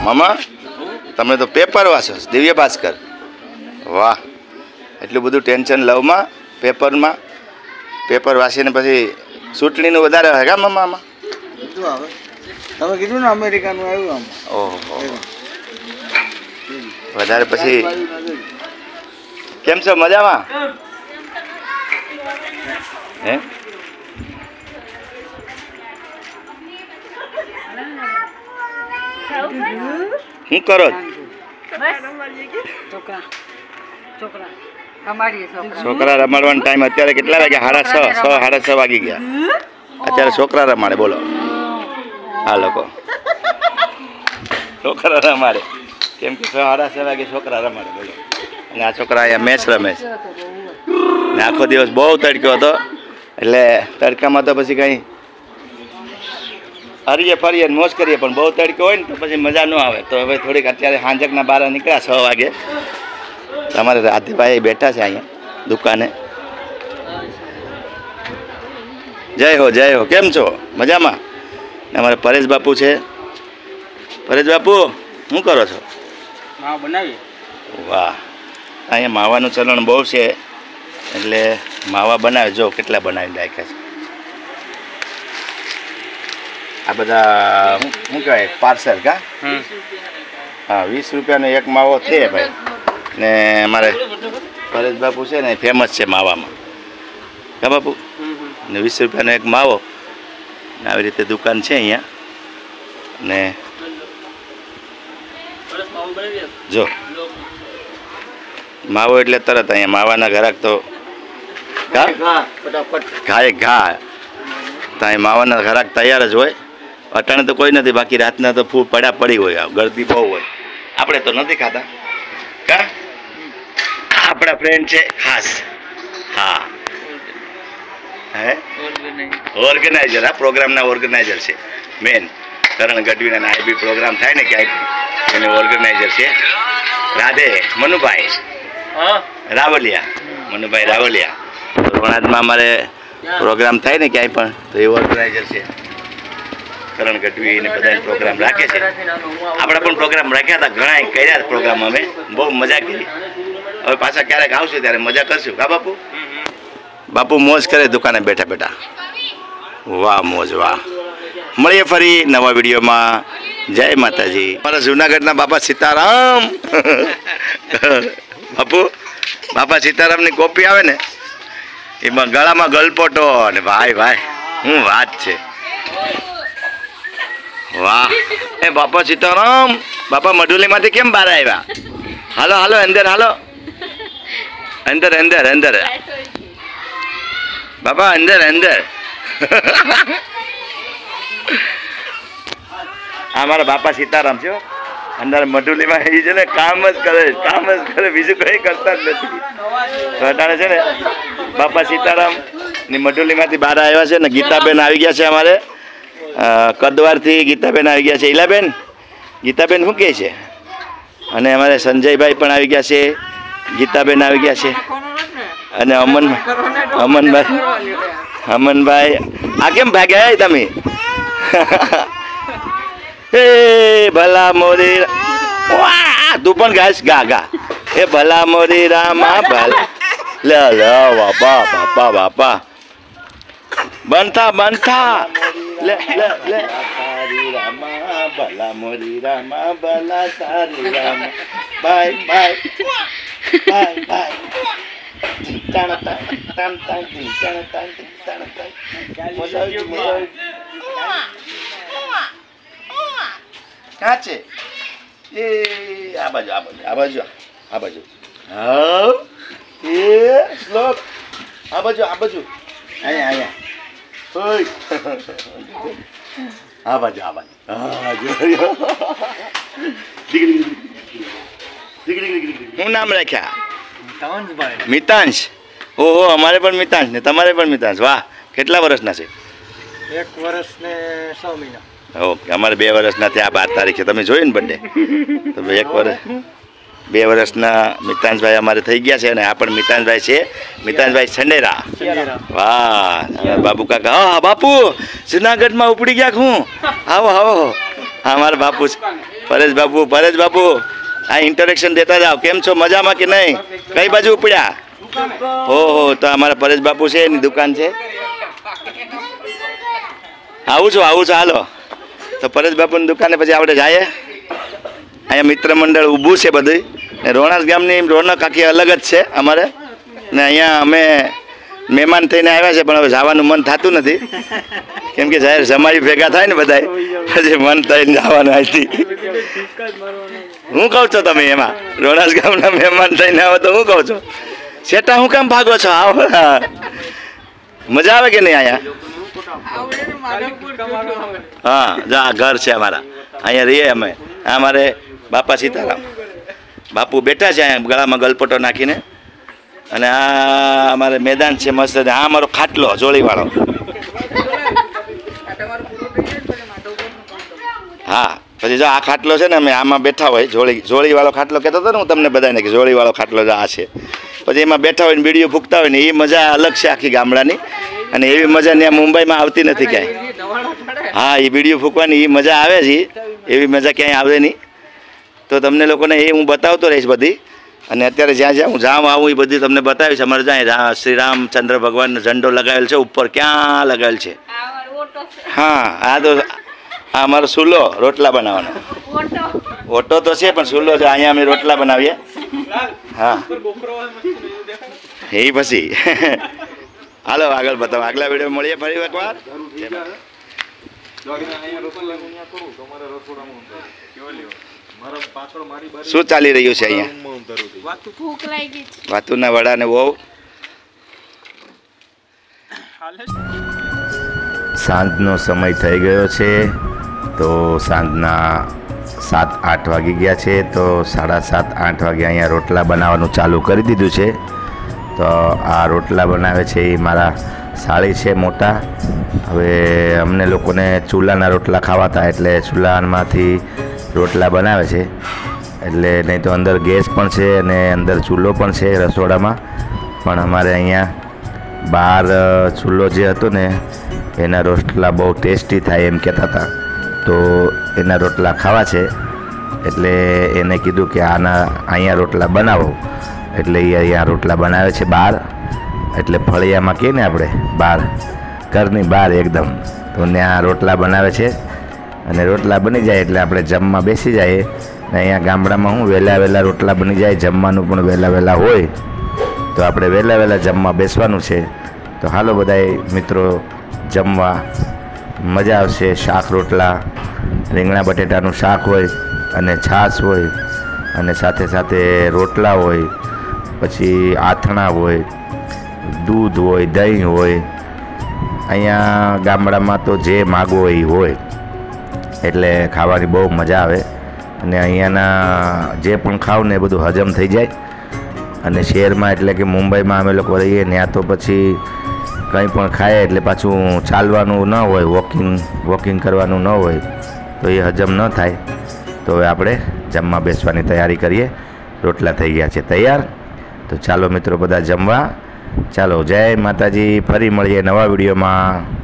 મામા તમે તો પેપર વાંચો દિવ્ય ભાસ્કર વાહ એટલું બધું ટેન્શન લવમાં પેપરમાં પેપર વાંચીને પછી ચૂંટણીનું વધારે હોય કા મામા આમાં તમે કીધું ને અમેરિકાનું આવ્યું આમ ઓહો વધારે પછી કેમ છો મજામાં હે શું કરો છોકરા રમાડવાનો ટાઈમ અત્યારે કેટલા વાગ્યા 6:30 વાગી ગયા અત્યારે છોકરા રમાડે બોલો આ લોકો છોકરા રમાડે કેમ કે 6:30 વાગે છોકરા રમાડે બોલો અને આ છોકરા અહીંયા મેચ રમે છે ને આખો દિવસ બહુ તડક્યો હતો એટલે તડકામાં તો પછી કંઈ હરીએ ફરીએ મોજ કરીએ પણ બહુ તડકો હોય ને તો પછી મજા ન આવે તો હવે થોડીક અત્યારે સાંજકના 12 નીકળ્યા 6 વાગે તમારે રાધેભાઈ બેઠા છે અહીંયા દુકાને જય હો કેમ છો મજામાં ને અમારે પરેશ બાપુ છે પરેશ બાપુ શું કરો છો માવા બનાવીએ વાહ અહીંયા માવાનું ચલણ બહુ છે એટલે માવા બનાવે જો કેટલા બનાવી રાખ્યા છે આ બધા શું કહેવાય પાર્સલ કા હા 20 રૂપિયાનો એક માવો છે ભાઈ ને અમારે પરેશ બાપુ છે ને ફેમસ છે માવામાં કા બાપુ ને 20 રૂપિયાનો એક માવો ને આવી રીતે દુકાન છે અહીંયા ને જો માવો એટલે તરત અહીંયા માવાના ઘરાક તો ઘાએ ઘા ત્યાં માવાના ઘરાક તૈયાર જ હોય અટાણે તો કોઈ નથી બાકી રાતના તો ફૂલ પડ્યા પડી હોય ગરદી બહુ હોય આપણે તો નથી ખાતા કા આપણા ફ્રેન્ડ છે ખાસ હા હે ઓર્ગેનાઇઝર આ પ્રોગ્રામના ઓર્ગેનાઇઝર છે મેન કરણ ગઢવીના આ બી પ્રોગ્રામ થાય ને ક્યાંય એને ઓર્ગેનાઇઝર છે રાધે મનુભાઈ રાવલિયા મનુભાઈ રાવલિયા રોણાદમાં અમારે પ્રોગ્રામ થાય ને ક્યાંય પણ તો એ ઓર્ગેનાઇઝર છે કરણ ગઢવી ને બધા પ્રોગ્રામ રાખે છે આપણે પણ પ્રોગ્રામ રાખ્યા હતા ઘણા કર્યા પ્રોગ્રામ અમે બહુ મજા કરી હવે પાછા ક્યારેક આવશું ત્યારે મજા કરશું કા બાપુ બાપુ મોજ કરે દુકાને બેઠા બેઠા વાહ મોજ વાહ મળીએ ફરી નવા વિડીયોમાં જય માતાજી અમારા જુનાગઢના બાપા સીતારામ બાપુ બાપા સીતારામની કોપી આવે ને એમાં ગળામાં ગલપોટો અને ભાઈ શું વાત છે વાહ એ બાપા સીતારામ બાપા મઢુલીમાંથી કેમ બહાર આવ્યા હાલો અંદર હાલો અંદર બાપા અંદર અમારા બાપા સીતારામ છે અંદર મઢુલીમાં એ છે ને કામ જ કરે બીજું કંઈ કરતા જ નથી અટાણે છે ને બાપા સીતારામ ની મઢુલીમાંથી બહાર આવ્યા છે ને ગીતાબેન આવી ગયા છે અમારે કદવારથી ગીતાબેન આવી ગયા છે ઈલાબેન ગીતાબેન શું કહે છે અને અમારે સંજયભાઈ પણ આવી ગયા છે ગીતાબેન આવી ગયા છે અને અમનભાઈ આ કેમ ભાગ્યા તમે એ ભલા મોરી તું પણ ગાઈશ ગા એ ભલા મોરી રામા ભલા લે બાપા બનતા લે તારી રામા ભલા મોરી રામા ભલા તારી રામા બાય ક્યાં છે એ આ બાજુ હા એ શ્લોક આ બાજુ અહીંયા આ બાજુ શું નામ રાખ્યા મિતાંશ ઓહો અમારે પણ મિતાંશ ને તમારે પણ મિતાંશ વાહ કેટલા વર્ષના છે 1 વર્ષ ને 6 મહિના ઓકે અમારે 2 વર્ષના થયા 12 તારીખે તમે જોયું ને બર્થડે તો 1 વર્ષ 2 વર્ષના મિતાંશભાઈ અમારે થઈ ગયા છે અને આ પણ મિતાંશભાઈ છે મિતાંશભાઈ છંડેરા વાહ બાપુ કાકા હા બાપુ જુનાગઢમાં ઉપડી ગયા હું આવો અમારા બાપુ પરેશ બાપુ આ ઇન્ટરેક્શન દેતા જાઓ. કેમ છો, મજામાં કે નહીં? કઈ બાજુ ઉપડ્યા? ઓહો, તો અમારા પરેશ બાપુ છે, એની દુકાન છે. આવું છો હાલો. તો પરેશ બાપુની દુકાને પછી આપણે જઈએ. અહીંયા મિત્ર મંડળ ઊભું છે બધું. ને રોણાસ ગામની રોનક આખી અલગ જ છે અમારે. ને અહીંયા અમે મહેમાન થઈને આવ્યા છે, પણ હવે જવાનું મન થતું નથી. કેમ કે જાહેર જમાઈ ભેગા થાય ને બધા, પછી મન થઈને જવાનું અહીંથી. હું કહું છો તમે એમાં રોણાસ ગામના મહેમાન થઈને આવો તો હું કહું છો શેટા હું કામ ભાગો છો? આવો, મજા આવે કે નહીં અહીંયા? હા, જો આ ઘર છે અમારા, અહીંયા રહીએ અમે. આ અમારે બાપા સીતારામ બાપુ બેઠા છે અહીંયા ગળામાં ગલપટો નાખીને. અને આ અમારે મેદાન છે મસ્ત. આ અમારો ખાટલો જોળીવાળો. હા, પછી જો આ ખાટલો છે ને, અમે આમાં બેઠા હોય. જોળીવાળો ખાટલો કહેતો હતો ને હું તમને બધાને, કે જોળીવાળો ખાટલો જ આ છે. પછી એમાં બેઠા હોય ને બીડીઓ ફૂંકતા હોય ને, એ મજા અલગ છે આખી ગામડાની. અને એવી મજા ત્યાં મુંબઈમાં આવતી નથી ક્યાંય. હા, એ બીડીઓ ફૂંકવાની એ મજા આવે છે, એવી મજા ક્યાંય આવે નહીં. તો તમને લોકોને એ હું બતાવતો રહીશ બધી. અને અત્યારે જ્યાં જ્યાં હું જામ આવું એ બધી તમને બતાવીશ. અમારે જ્યાં શ્રી રામચંદ્ર ભગવાનનો ઝંડો લગાવેલ છે ઉપર, ક્યાં લગાવેલ છે? હા, આ તો આ અમારો ચૂલો રોટલા બનાવવાનો. ઓટો તો છે પણ ચૂલો છે. અહીંયા અમે રોટલા બનાવીએ. હા, એ પછી હાલો આગળ બતાવો. આગલા વિડીયો મળીએ ફરી એકવાર. શું ચાલી રહ્યું છે અહીંયા? વાતુના વડા ને બહુ. સાંજનો સમય થઈ ગયો છે, તો સાંજના 7-8 વાગી ગયા છે. તો 7:30-8 વાગે અહીંયા રોટલા બનાવવાનું ચાલુ કરી દીધું છે. તો આ રોટલા બનાવે છે એ મારા સાળી છે મોટા. હવે અમને લોકોને ચૂલાના રોટલા ખાવાતા, એટલે ચૂલામાંથી રોટલા બનાવે છે. એટલે નહીં તો અંદર ગેસ પણ છે અને અંદર ચૂલો પણ છે રસોડામાં. પણ અમારે અહીંયા બહાર ચૂલો જે હતો ને, એના રોટલા બહુ ટેસ્ટી થાય એમ કહેતા હતા. તો એના રોટલા ખાવા છે, એટલે એને કીધું કે અહીંયા રોટલા બનાવો. એટલે એ અહીંયા રોટલા બનાવે છે બહાર. એટલે ફળિયામાં કહીએ ને આપણે, બહાર ઘરની બહાર એકદમ. તો ત્યાં રોટલા બનાવે છે. અને રોટલા બની જાય એટલે આપણે જમવા બેસી જઈએ. ને અહીંયા ગામડામાં હું વહેલા રોટલા બની જાય, જમવાનું પણ વહેલા હોય. તો આપણે વહેલા જમવા બેસવાનું છે. તો હાલો બધાય મિત્રો જમવા, મજા આવશે. શાક રોટલા, રીંગણા બટેટાનું શાક હોય અને છાશ હોય, અને સાથે સાથે રોટલા હોય, પછી આથણા હોય, દૂધ હોય, દહીં હોય. અહીંયા ગામડામાં તો જે માગો એ હોય, એટલે ખાવાની બહુ મજા આવે. અને અહીંયાના જે પણ ખાવ ને એ બધું હજમ થઈ જાય. અને શહેરમાં એટલે કે મુંબઈમાં અમે લોકો રહીએ ત્યાં તો પછી કંઈ પણ ખાય એટલે પાછું ચાલવાનું ન હોય, વોકિંગ કરવાનું ન હોય, તો એ હજમ ન થાય. તો હવે આપણે જમવા બેસવાની તૈયારી કરીએ. રોટલા થઈ ગયા છે તૈયાર. તો ચાલો મિત્રો બધા જમવા. ચાલો, જય માતાજી. ફરી મળીએ નવા વિડીયોમાં.